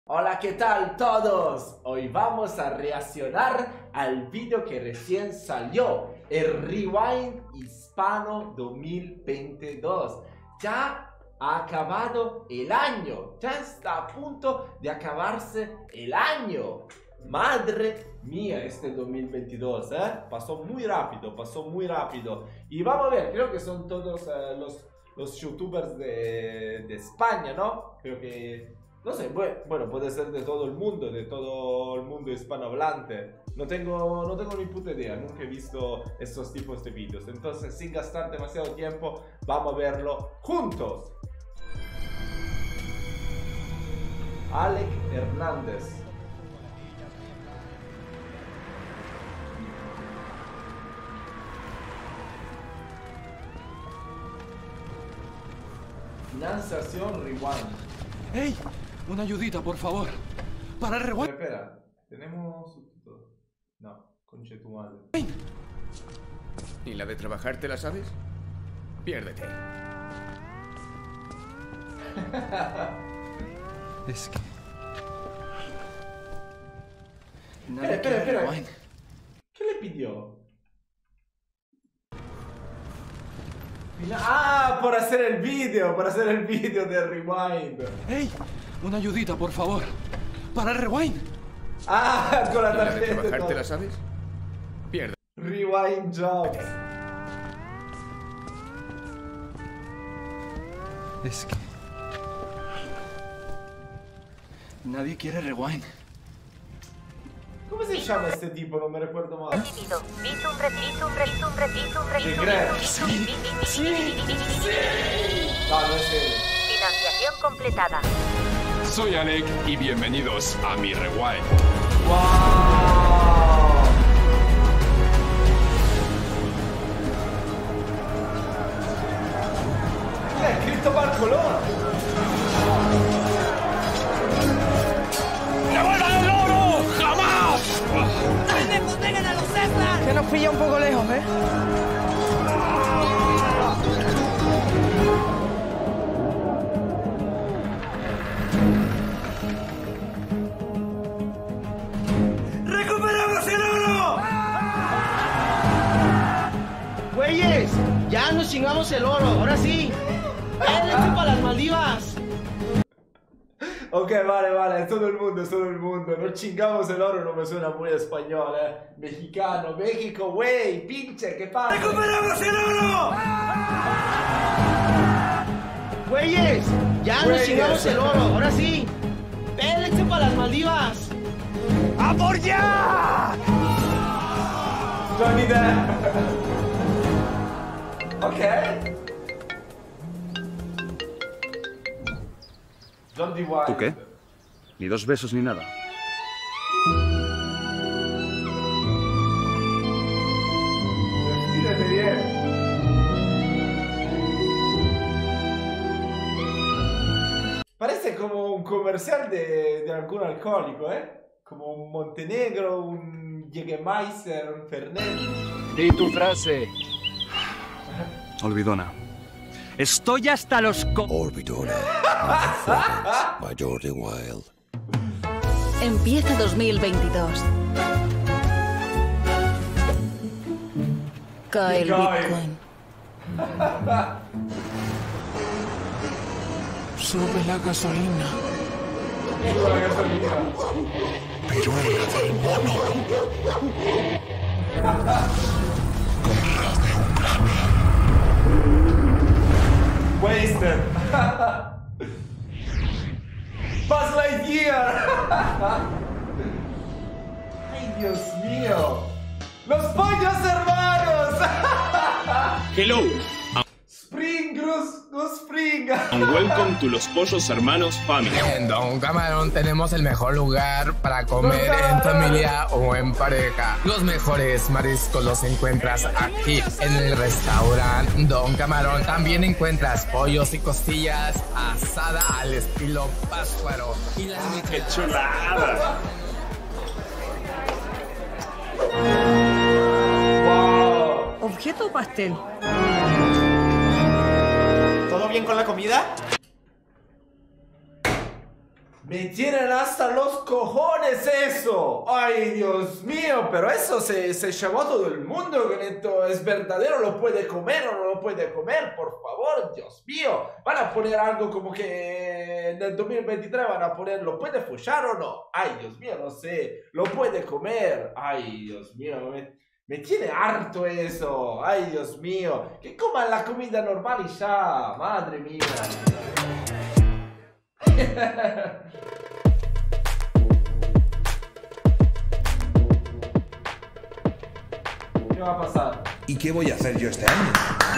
Hola, ¿qué tal todos? Hoy vamos a reaccionar al video que recién salió, el Rewind Hispano 2022. Ya ha acabado el año, ya está a punto de acabarse el año. Madre mía, este 2022, pasó muy rápido, pasó muy rápido. Y vamos a ver, creo que son todos los youtubers de España, ¿no? Creo que... no sé, bueno, puede ser de todo el mundo hispanohablante. No tengo ni puta idea, nunca he visto estos tipos de vídeos. Entonces, sin gastar demasiado tiempo, vamos a verlo juntos. Alec Hernández. Financiación Rewind. ¡Ey! Una ayudita, por favor. Para el rewind. Espera, ¿tenemos subtítulos? No, conche tu madre. ¿Y la de trabajar te la sabes? Piérdete. Es que... Espera. ¿Qué le pidió? Ah, por hacer el vídeo de Rewind. ¡Ey! Una ayudita, por favor. Para el rewind. Ah, con la ¿Y la de tarjeta. trabajar te la sabes? Piérdete. Rewind Jobs. Es que... nadie quiere rewind. ¿Cómo se llama este tipo? No me recuerdo más. Recibido. Visum. No, no es él. Financiación completada. Soy Alec y bienvenidos a mi Rewind. ¡Wow! Mira, Cristóbal Colón. ¡Devuelvan el oro! ¡Jamás! Que nos pilla un poco lejos, ¿eh? ¡Recuperamos el oro! Güeyes, ya nos chingamos el oro, ahora sí. ¡Élense para las Maldivas! Ok, vale, todo el mundo. No chingamos el oro, no me suena muy español, Mexicano, México, güey, pinche, ¿qué pasa? ¡Recuperamos el oro! Güeyes, ya nos chingamos el oro, ahora sí. ¡Élense para las Maldivas! ¡A por ya! Johnny Depp. Ok. John D. White. ¿Tú qué? Ni dos besos ni nada. Despídete bien. Parece como un comercial de algún alcohólico, Como un Montenegro, un Jägermeister, un Fernet. Di tu frase. Olvidona. Estoy hasta los Orbitona, by Jordi Wild. Empieza 2022. Cae el Bitcoin. Sube la gasolina. Pero en la del mono. Wasted. Buzz Lightyear. Ay, Dios mío. Los pollos hermanos. Hello, Spring. and welcome to Los Pollos Hermanos Family. En Don Camarón tenemos el mejor lugar para comer Don en Camarón. familia o en pareja. Los mejores mariscos los encuentras aquí en el restaurante Don Camarón. También encuentras pollos y costillas asada al estilo Páscuaro. Y las ¡Qué chulada! Wow. ¿Objeto o pastel? ¿Todo bien con la comida? Me tienen hasta los cojones eso. Ay, Dios mío, pero eso se llevó a todo el mundo. Con esto es verdadero, lo puede comer o no lo puede comer, por favor, Dios mío. Van a poner algo como que en el 2023 van a poner, ¿lo puede follar o no? Ay, Dios mío, no sé, lo puede comer. Ay, Dios mío, me tiene harto eso. Ay, Dios mío, que coman la comida normal y ya, madre mía. ¿Qué va a pasar? ¿Y qué voy a hacer yo este año?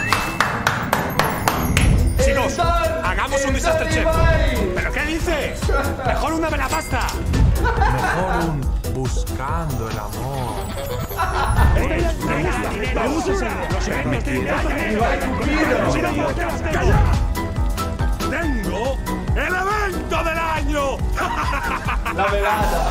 Chicos, hagamos un desastre chef. ¿Pero qué dices? Mejor un dame la pasta. Mejor un buscando el amor. ¡Tengo el evento del año! La velada.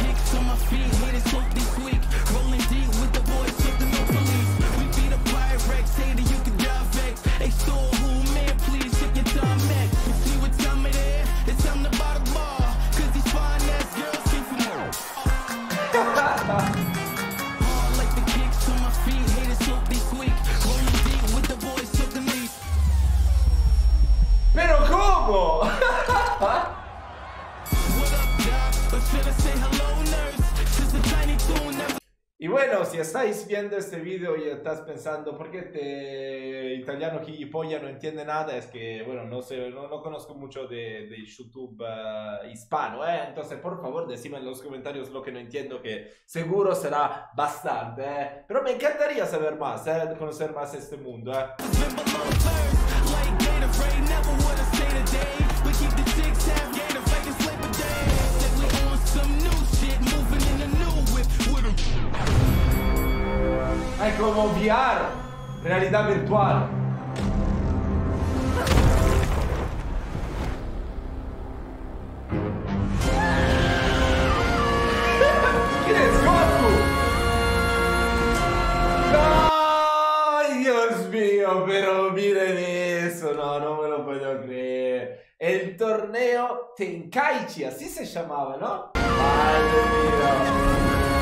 ¿Pero cómo? Y bueno, si estáis viendo este video y estás pensando, ¿por qué este italiano gilipollas no entiende nada? Es que, bueno, no sé, no conozco mucho de YouTube hispano, ¿eh? Entonces, por favor, decime en los comentarios lo que no entiendo, que seguro será bastante, ¿eh? Pero me encantaría saber más, conocer más este mundo, ¿eh? È como VR, realidad virtual. ¿Quién es Goku? ¡Ay, Dios mío! Pero miren eso, no me lo puedo creer. El torneo Tenkaichi, así se llamaba, ¿no? Madre mía.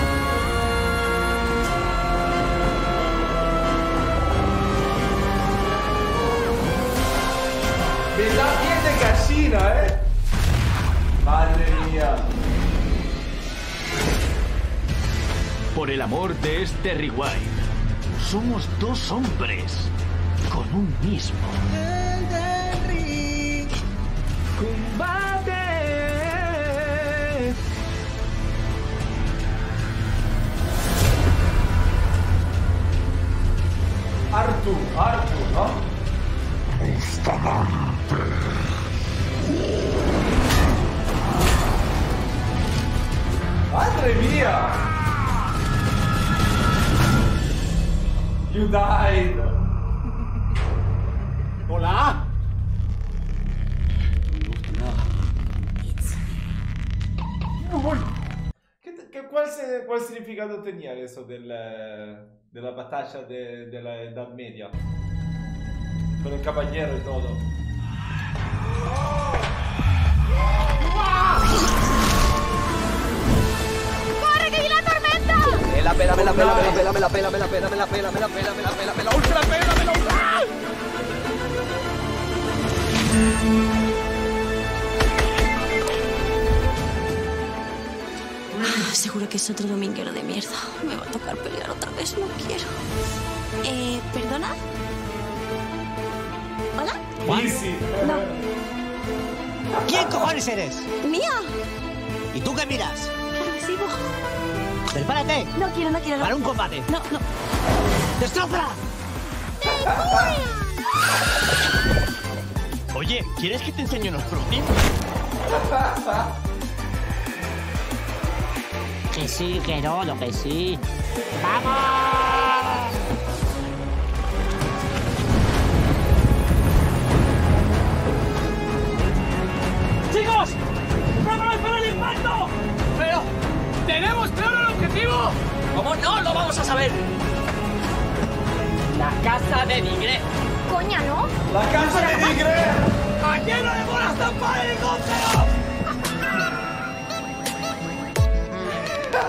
Me da piel de gallina, ¿eh? Madre mía. Por el amor de este rewind, somos dos hombres con un mismo. El del ring. ¡Combate! Arthur, ¿no? ¡Madre mía! You died. Hola. ¿Cuál significado tenía eso de la batalla de la Edad Media? Con el caballero y todo. ¡Corre, que viene la tormenta! Me la pela, ultra pela, ultra. Seguro que es otro dominguero de mierda. Me va a tocar pelear otra vez, no quiero. ¿Perdona? ¿Hola? Easy. No. ¿Quién cojones eres? ¿Mía? ¿Y tú qué miras? ¿Qué recibo? ¡Prepárate! No quiero. Para un combate. No. ¡Destroza! Oye, ¿quieres que te enseñe unos frutis? Que sí, que no, lo que sí. ¡Vamos! ¡Chicos! ¡Preparaos para el impacto! ¡Pero! ¡tenemos claro el objetivo! ¿Cómo no lo vamos a saber? La casa de Nigre. Coña, ¿no? ¡La casa de Nigre! ¡A lleno de bolas tan para el helicóptero!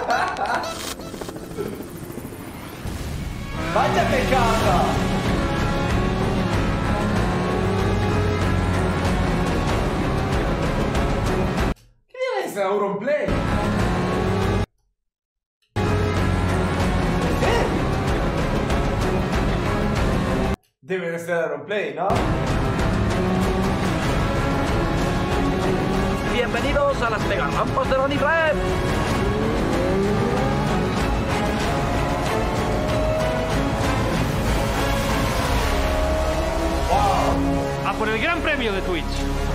Vaya que caga. ¿Qué es Auronplay? Debe de ser Auronplay, ¿no? Bienvenidos a las megarampas de la Onired. A por el gran premio de Twitch.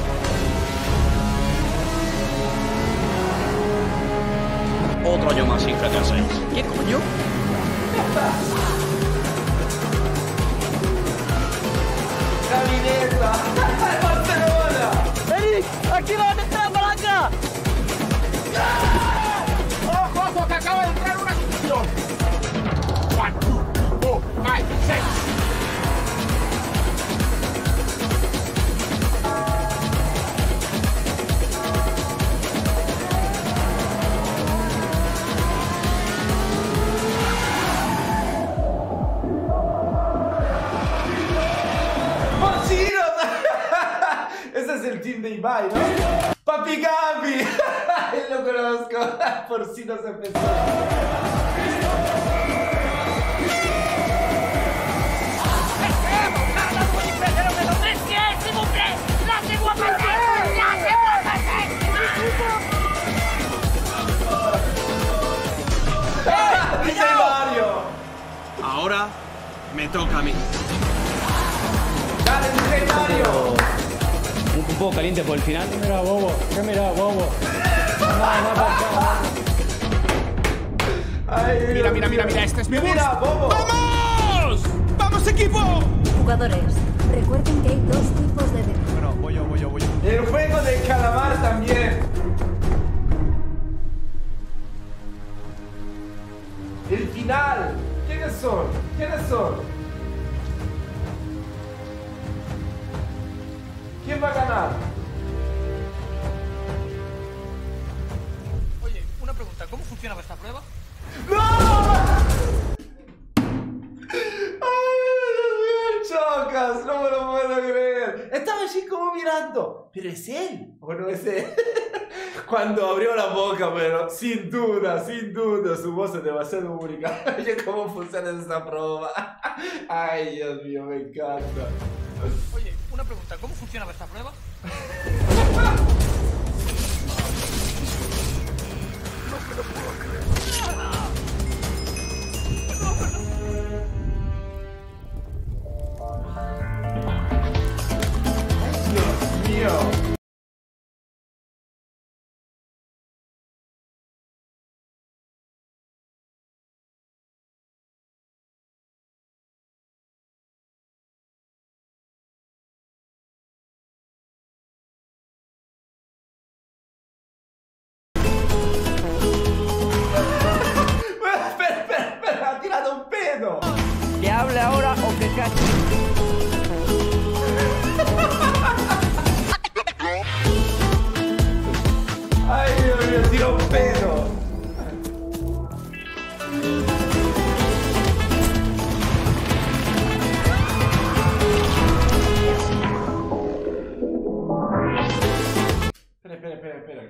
Otro año más sin GTA 6. ¿Qué coño? ¡Camineta! ¡Barcelona! ¡Eric! ¡Activa la palanca! ¡Ojo, ojo, que acaba de entrar una sustitución! 1, 2, 4, 5, 6. Ese es el team de Ibai, ¿no? ¡Papi Gabi! Lo conozco. Porcinos empezó. ¡DJ Mario! Ahora me toca a mí. ¡Dale, DJ Mario! Un poco caliente por el final. ¿Qué mira, bobo? ¿Qué mira, bobo? Mira, mira, mira, mira, este es mi boost. ¡Mira, bobo! ¡Vamos! ¡Vamos, equipo! Jugadores, recuerden que hay dos tipos de... Bueno, voy yo. El juego de calamar también. El final. ¿Quiénes son? ¿Quién va a ganar? Oye, una pregunta. ¿Cómo funcionaba esta prueba? ¡No! ¡Ay, Dios mío! ¡Chocas! No me lo puedo creer. Estaba así como mirando. ¿Pero es él? ¿O no es él? Cuando abrió la boca, pero sin duda, su voz es demasiado única. Oye, ¿cómo funciona esta prueba? Ay, Dios mío, me encanta. Oye, una pregunta. ¿Cómo funcionaba esta prueba? Dios mío. Espera, ha tirado un pedo. ¿Que hable ahora o que cache? Ay, Dios mío, tiró un pedo. Espera.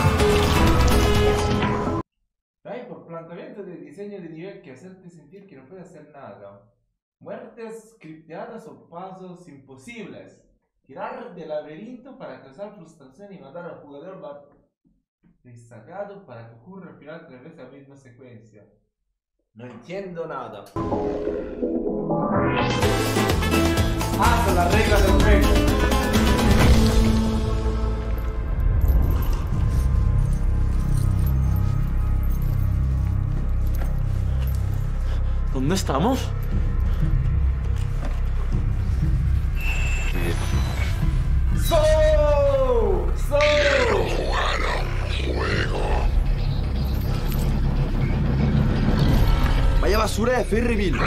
Hay por planteamiento de diseño de nivel que hacerte sentir que no puedes hacer nada. Muertes scripteadas o pasos imposibles. Tirar del laberinto para causar frustración y matar al jugador destacado para que ocurra al final 3 veces la misma secuencia. No entiendo nada. Ah, son las reglas del juego. ¿Dónde estamos? Quiero jugar a un juego. Vaya basura de Ferryville.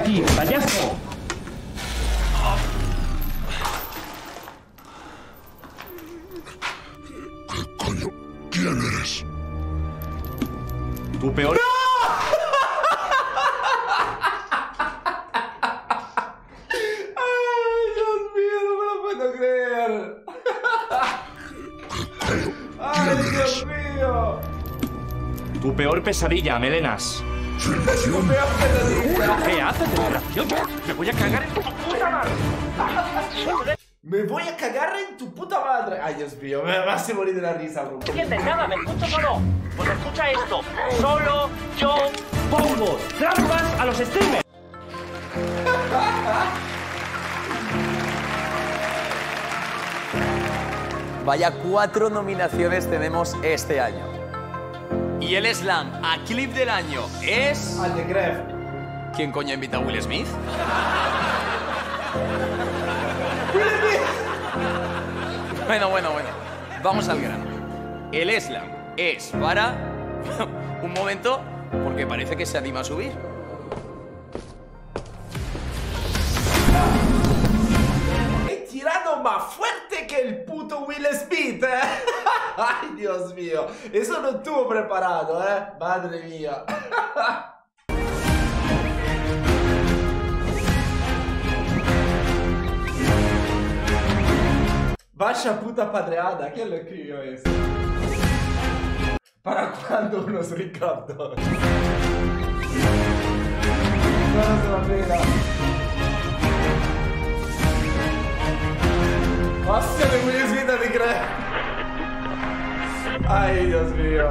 aquí, payaso! Coño, ¿quién eres? Tu peor... ¡Ay, Dios mío! No me lo puedo creer. ¡Ay, Dios mío! Tu peor pesadilla, Melenas. Tu peor pesadilla. ¿Qué haces, desgraciado? Me voy a cagar en tu puta madre. Me voy a cagar en tu puta madre. Ay, Dios mío, me vas a morir de la risa, bro. ¿No entiendes nada? ¿Me escuchas o no? Pues escucha esto. Solo yo pongo trampas a los streamers. Vaya 4 nominaciones tenemos este año. Y el slam a clip del año es... Al de Gref. ¿Quién coño invita a Will Smith? Bueno. Vamos al grano. El slam es para... un momento, porque parece que se anima a subir. He tirado más fuerte que el puto Will Smith, ¿eh? Ay, Dios mío. Eso no estuvo preparado, ¿eh? Madre mía. Vaya puta padreada, ¿quién lo escribió eso? ¿Para cuándo unos recaptos? No se va a pegar. ¡Hostia de Will Smith de creer! ¡Ay, Dios mío!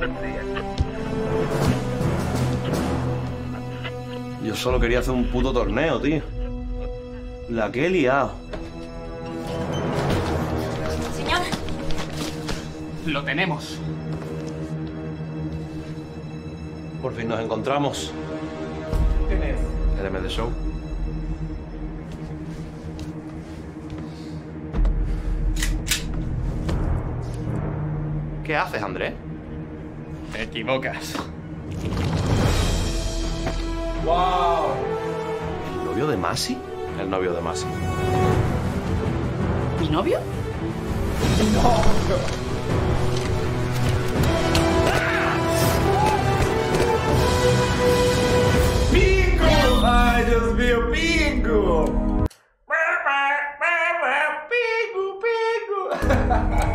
Yo solo quería hacer un puto torneo, tío. La que he liado. Señor. Lo tenemos. Por fin nos encontramos. ¿Quién es? El M de Show. ¿Qué haces, Andrés? Te equivocas. ¡Wow! ¿El novio de Masi? El novio de Masi. ¿Mi novio? ¡No! ¡Bingo! ¡Ay, Dios mío! ¡Bingo! ¡Bingo! ¡Bingo!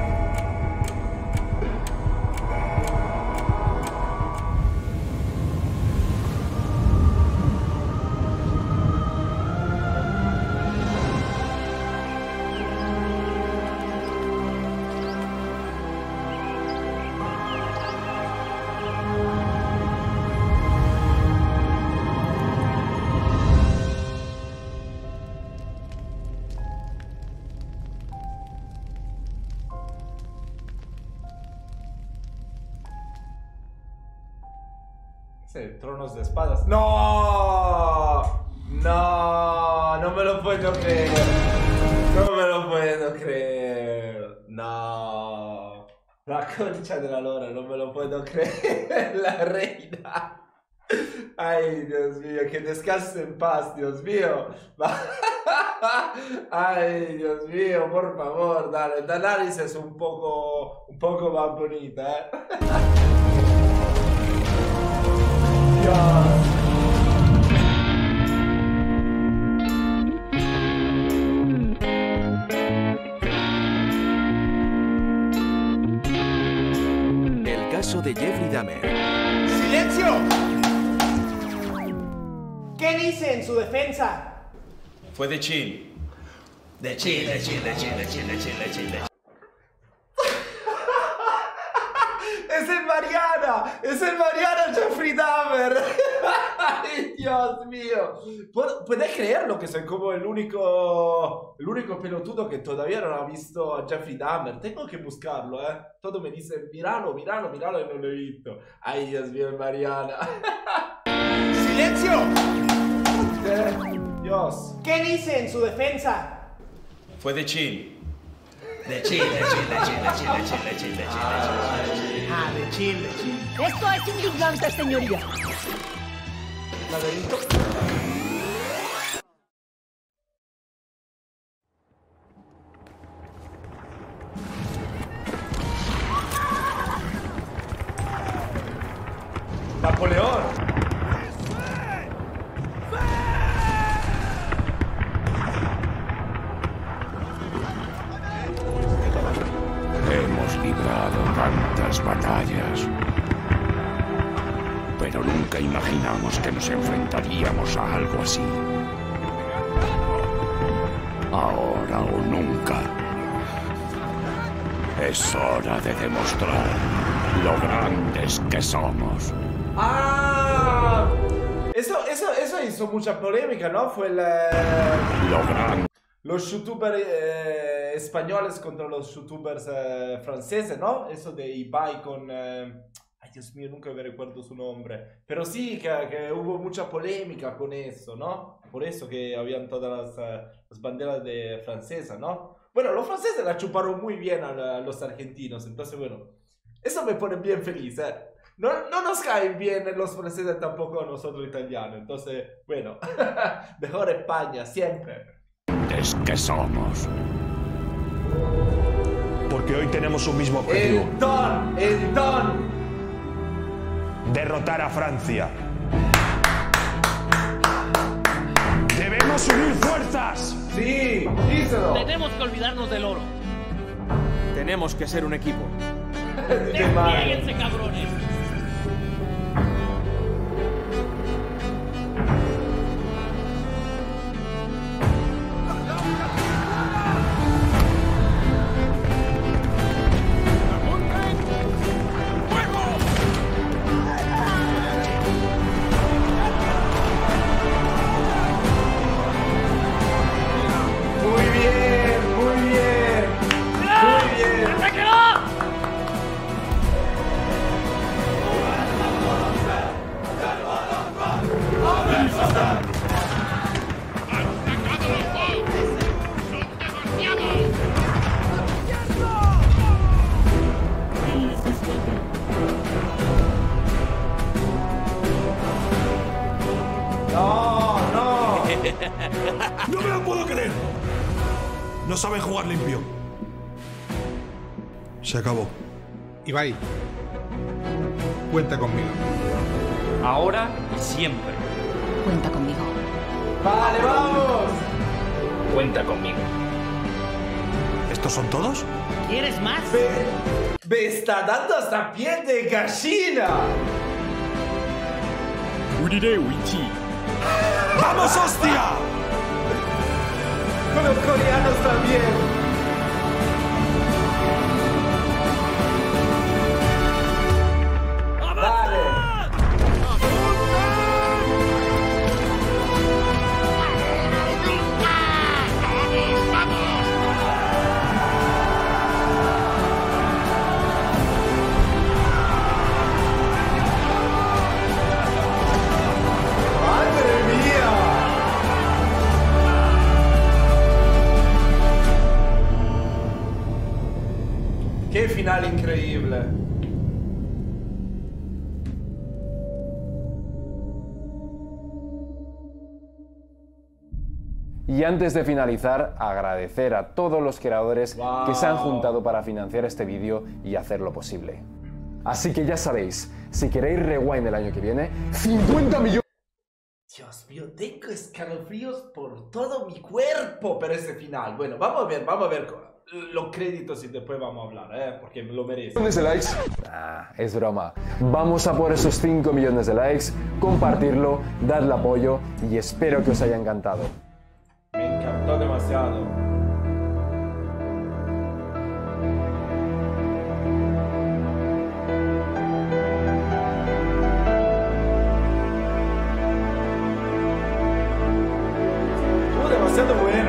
Tronos de espadas. ¡No! ¡No! No me lo puedo creer. No me lo puedo creer. No. La concha de la lora, no me lo puedo creer. La reina. Ay, Dios mío, que descanse en paz, Dios mío. Ay, Dios mío, por favor, dale. La nariz es un poco más bonita, ¿eh? El caso de Jeffrey Dahmer. ¡Silencio! ¿Qué dice en su defensa? Fue de chill. De chill. ¡Es el Mariana Jeffrey Dahmer! ¡Ay, Dios mío! ¿Puedes creerlo que soy como el único pelotudo que todavía no ha visto a Jeffrey Dahmer? Tengo que buscarlo, ¿eh? Todo me dice, míralo, y no lo he visto. ¡Ay, Dios mío, el Mariana! ¡Silencio! Dios. ¿Qué dice en su defensa? Fue de chill. De chill. Ah, de chill. Esto es indignante, señoría. Laberinto. Napoleón. Hemos librado tantas batallas, pero nunca imaginamos que nos enfrentaríamos a algo así. Ahora o nunca. Es hora de demostrar lo grandes que somos. ¡Ah! Eso hizo mucha polémica, ¿no? Fue los youtubers españoles contra los youtubers franceses, ¿no? Eso de Ibai con... ay, Dios mío, nunca me recuerdo su nombre. Pero sí, que hubo mucha polémica con eso, ¿no? Por eso que habían todas las banderas de francesas, ¿no? Bueno, los franceses la chuparon muy bien a los argentinos, entonces, bueno, eso me pone bien feliz, ¿eh? No nos caen bien los franceses tampoco a nosotros italianos, entonces, bueno, mejor España, siempre. Es que somos. Porque hoy tenemos un mismo objetivo. ¡El don! Derrotar a Francia. ¡Debemos unir fuerzas! ¡Sí! ¡Díselo! Tenemos que olvidarnos del oro. Tenemos que ser un equipo. ¡Desplieguense, cabrones! ¡No me lo puedo creer! No saben jugar limpio. Se acabó. Ibai, cuenta conmigo. Ahora y siempre. Cuenta conmigo. ¡Vale, vamos! Cuenta conmigo. ¿Estos son todos? ¿Quieres más? Me está dando hasta piel de gallina. ¡Vamos, hostia! Con los coreanos también. ¡Qué final increíble! Y antes de finalizar, agradecer a todos los creadores que se han juntado para financiar este vídeo y hacerlo posible. Así que ya sabéis, si queréis Rewind el año que viene, 50 millones... Dios mío, tengo escalofríos por todo mi cuerpo, pero ese final. Bueno, vamos a ver los créditos y después vamos a hablar, porque me lo merece. ¿De likes? Es broma. Vamos a por esos 5 millones de likes, compartirlo, darle apoyo y espero que os haya encantado. Me encantó demasiado. Estuvo demasiado bueno,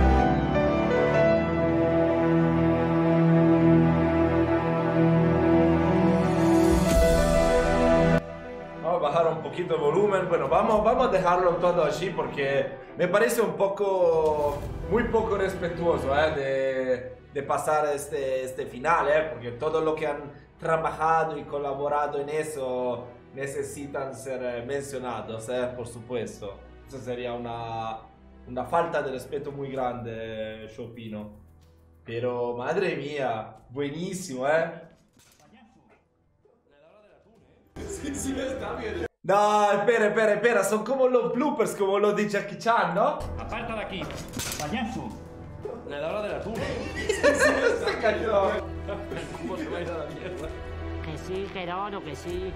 Vamos a bajar un poquito el volumen. Bueno, vamos a dejarlo todo así porque me parece muy poco respetuoso de pasar este final, porque todo lo que han trabajado y colaborado en eso necesitan ser mencionados, por supuesto. Eso sería una falta de respeto muy grande, yo opino. Pero madre mía, buenísimo, Sí, está bien. No, espera, son como los bloopers, como los de Jackie Chan, ¿no? Aparta de aquí, payaso. La de hora del atún. Se cayó. ¿Cómo se va a ir a la mierda? Que sí, Gerardo, que sí.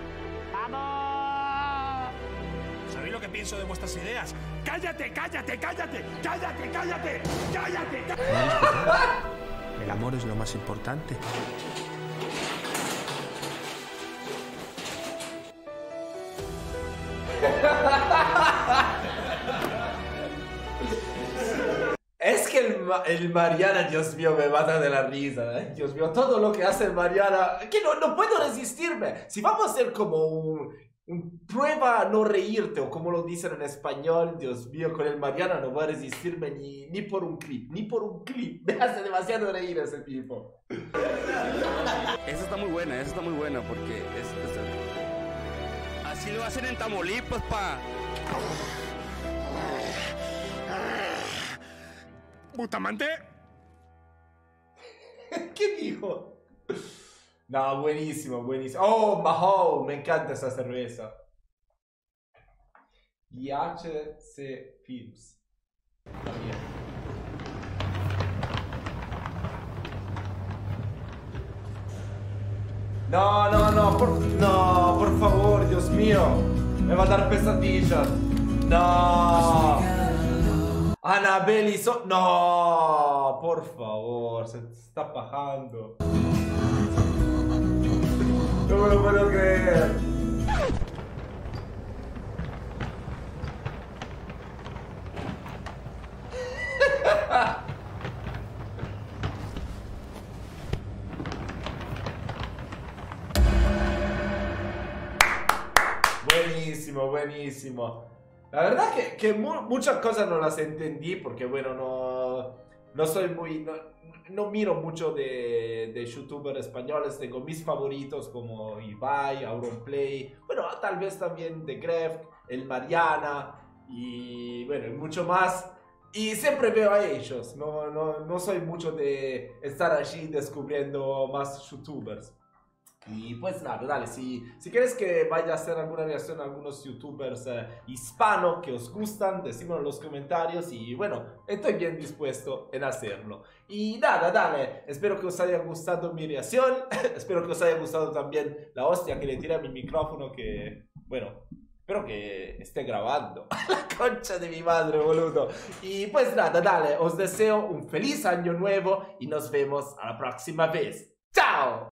¡Vamos! ¿Sabéis lo que pienso de vuestras ideas? ¡Cállate, cállate, cállate! ¡Cállate, cállate! ¡Cállate! El amor es lo más importante. Es que el Mariana, Dios mío, me mata de la risa, ¿eh? Dios mío, todo lo que hace el Mariana, que no puedo resistirme. Si vamos a hacer como un prueba a no reírte, o como lo dicen en español, Dios mío, con el Mariana no voy a resistirme ni por un clip, ni por un clip. Me hace demasiado reír ese tipo. Esa está muy buena porque así lo hacen en Tamaulipas, pa. ¿Bustamante? ¿Qué dijo? No, buenísimo, buenísimo. Oh, Mahou, me encanta esa cerveza. Y HC Films. También. No, por favor, Dios mío. Me va a dar pesadillas. No. Annabelle hizo... No, por favor, se está bajando. No me lo puedo creer. Buenísimo, buenísimo. La verdad que muchas cosas no las entendí porque, bueno, no soy muy... No miro mucho de youtubers españoles. Tengo mis favoritos como Ibai, Auronplay, bueno, tal vez también The Gref, el Mariana y, bueno, y mucho más. Y siempre veo a ellos. No soy mucho de estar allí descubriendo más youtubers. Y pues nada, dale, si quieres que vaya a hacer alguna reacción a algunos youtubers hispanos que os gustan, decímelo en los comentarios y bueno, estoy bien dispuesto en hacerlo. Y nada, dale, espero que os haya gustado mi reacción, espero que os haya gustado también la hostia que le tiré a mi micrófono que, bueno, espero que esté grabando. La concha de mi madre, boludo. Y pues nada, dale, os deseo un feliz año nuevo y nos vemos a la próxima vez. ¡Chao!